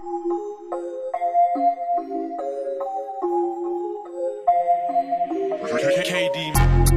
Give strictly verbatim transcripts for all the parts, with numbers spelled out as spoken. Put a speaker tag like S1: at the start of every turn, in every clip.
S1: K D.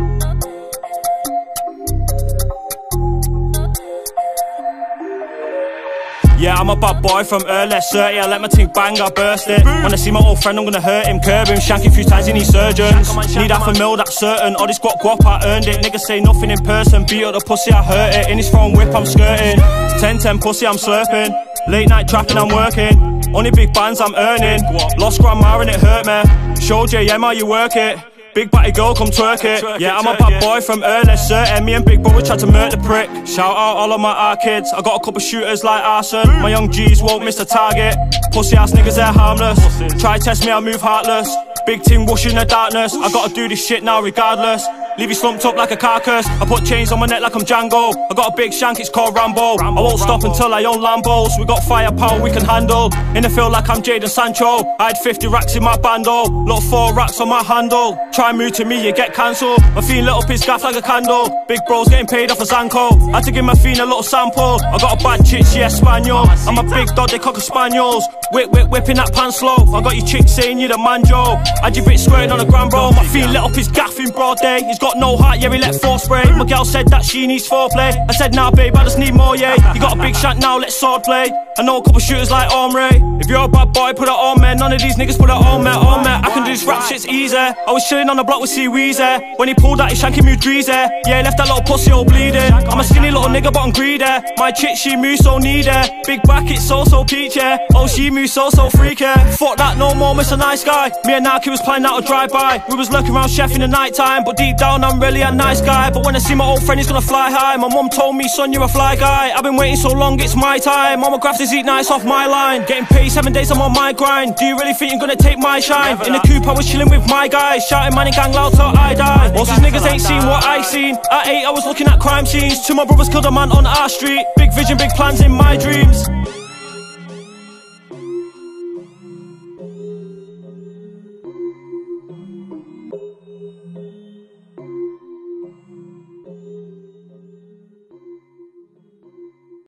S1: Yeah, I'm a bad boy from early thirty, I let my ting bang, I burst it. When I see my old friend, I'm gonna hurt him, curb him, shank him a few times, he needs surgeons. Need half a mil, that's certain, all this guap guap, I earned it. Niggas say nothing in person, beat up the pussy, I hurt it. In his phone whip, I'm skirting, ten ten pussy, I'm slurping. Late night trapping, I'm working. Only big bands, I'm earning. Lost grandma and it hurt me. Show J M how you work it. Big batty girl, come twerk it. Yeah, I'm a bad boy from early certain. Me and Big Bro, we tried to murder the prick. Shout out all of my R kids. I got a couple shooters like arson. My young G's won't miss the target. Pussy ass niggas, they're harmless. Try test me, I move heartless. Big team whoosh in the darkness. I gotta do this shit now regardless. Leave you slumped up like a carcass. I put chains on my neck like I'm Django. I got a big shank, it's called Rambo. I won't stop until I own Lambos. We got firepower we can handle. In the field like I'm Jadon Sancho. I had fifty racks in my bando. Lot four racks on my handle. Try move to me, you get cancelled. My fiend lit up his gaff like a candle. Big bro's getting paid off a Zanko. Had to give my fiend a little sample. I got a bad chick, she Espanol. I'm a big dog, they cocker spaniels. Whip, whip, whipping that pan slow. I got your chick saying you're the manjo. Had your bitch squirting on the ground, bro. My fiend lit up his gaff in broad day. He's got no heart, yeah, he let four spray. My girl said that she needs foreplay. I said, nah, babe, I just need more, yeah. You got a big shank now, let's sword play. I know a couple shooters like Omre. If you're a bad boy, put it on, man. None of these niggas put it on, man, on, man. I can do this rap shit's easy. I was chilling on the block with C Weezy. When he pulled out, he shanking me Dreezy. Yeah, left that little pussy all bleeding. I'm a skinny little nigga, but I'm greedy. My chick, she moves so needy. Big back, it's so, so peachy. Oh, she moves so, so freaky. Fuck that, no more, Mister Nice Guy. Me and Naki was planning out a drive-by. We was lurking around chef in the night time. But deep down, I'm really a nice guy. But when I see my old friend, he's gonna fly high. My mum told me, son, you're a fly guy. I've been waiting so long, it's my time. Mama grafters eat nice off my line. Getting paid seven days, I'm on my grind. Do you really think you're gonna take my shine? Never in the coupe, I was chilling with my guys. Shouting money gang loud till I die. Most these niggas ain't seen what I seen. At eight, I was looking at crime scenes. Two of my brothers killed a man on our street. Big vision, big plans in my dreams.